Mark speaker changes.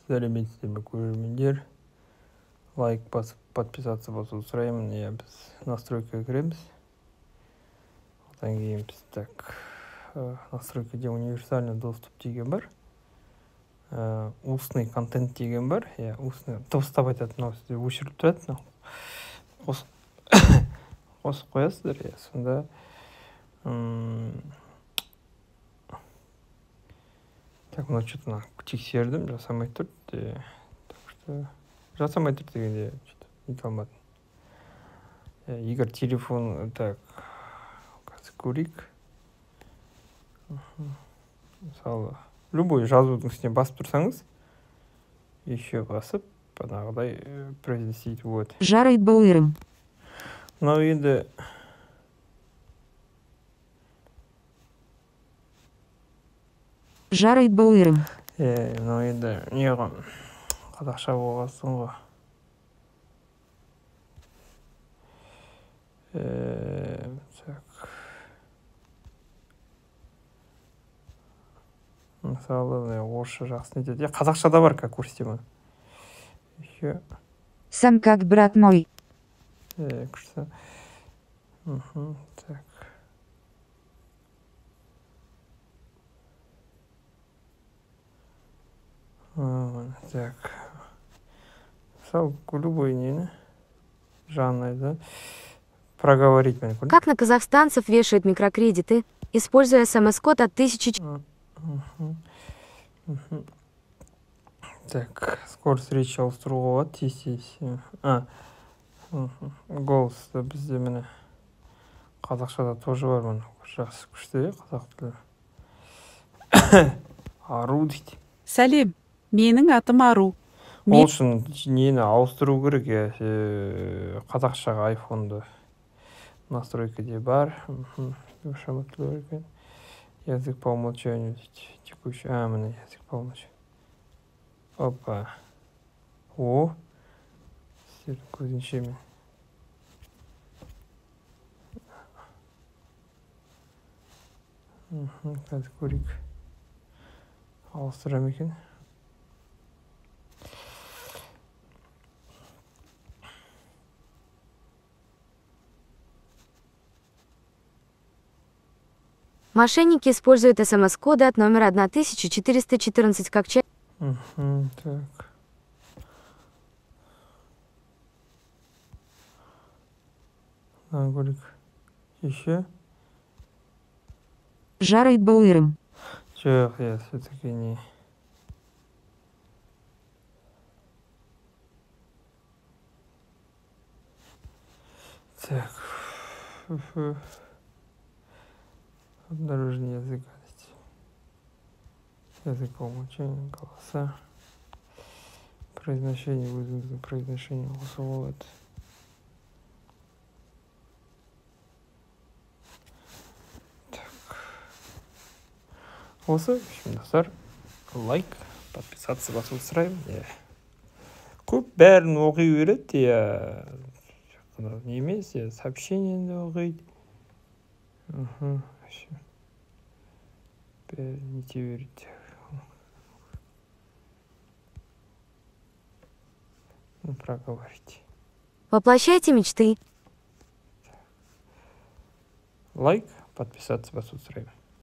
Speaker 1: Сәлеметсіздер ме көрермендер? Лайк басып, подписаться басуды сұраймын. Біз настройкаға кіреміз. Одан кейін біз настройкада универсальный доступ деген бар. Устный контент деген бар. Устный дыбыстап айтады, мынау сізде өшіріліп тұрады. Қосып қоясыздар. Сонда мына что-то тексердім, жасамай тұрды. Жасамай тұрды дегенде нете алмадым. Егер телефон көрейік. Мысалы, любой жазудың үстіне басып тұрсаңыз, еще басып, бағанағыдай произносить болады.
Speaker 2: Жарайды болырым.
Speaker 1: Мынау енді
Speaker 2: Жарайды болырым.
Speaker 1: Мынау енді неғым қазақша болғасын ғой. Мысалы, орысша жақсы нетеді. Қазақша да бар, как көрсетемін. Еще.
Speaker 2: Сам как брат мой.
Speaker 1: Күшті. Так. Мысалы, любой нені жанрды проговорить.
Speaker 3: Как на казахстанцев вешают микрокредиты, используя смс-код от 1000...
Speaker 1: Так, скорость речи ауыстыруға болады, тез. Голосты бізде міне қазақшада тоже бар, мұны жақсы күшті қазақ тілі. Ару дейді.
Speaker 4: Сәлем, менің атым Ару.
Speaker 1: Ол үшін нені ауыстыру керек, қазақшаға айфонды настройкаде бар. Язык по умолчанию дейді. Текущий. Міне язык по умолчанию. Опа. Сіздердің көзінше мен. Қазір көрейік. Ауыстырам екен.
Speaker 3: Мошенники используют смс-коды от номера 1414 как часть...
Speaker 1: Так. Көрейік. Еще?
Speaker 2: Жарайды болырым.
Speaker 1: Жоқ, все-таки не. Так. Обнаружение языка. Язык по умолчанию, голоса. Произношение, вызванное произношение голосового. Осы, достар, лайк, подписаться басуды сұраймын. Көп бәрін оқи береді, не емес, сообщениені оқиды. Бәрін нете береді. Проговорить.
Speaker 3: Воплощайте мечты.
Speaker 1: Лайк, подписаться басуды сұраймын.